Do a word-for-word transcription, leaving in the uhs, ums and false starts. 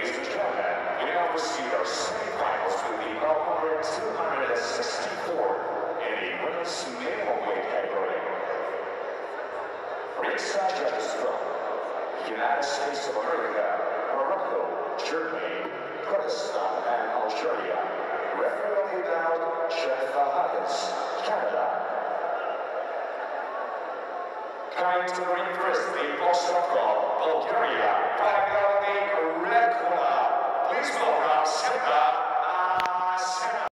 Ladies and gentlemen, we now proceed our semifinals with the two sixty-four in the women's minimum weight category. Ringside judges from United States of America, Morocco, Germany, Pakistan, and Algeria. Referee without Jennifer Huggins, Canada. Coming to the ring first, the Boston from Bulgaria, fighting out of the red corner. Please welcome Semifinals.